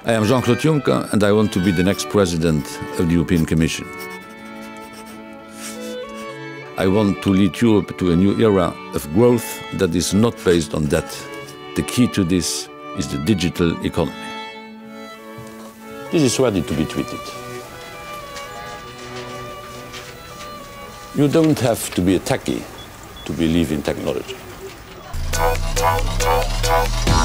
I am Jean-Claude Juncker and I want to be the next president of the European Commission. I want to lead Europe to a new era of growth that is not based on debt. The key to this is the digital economy. This is ready to be tweeted. You don't have to be a techie to believe in technology.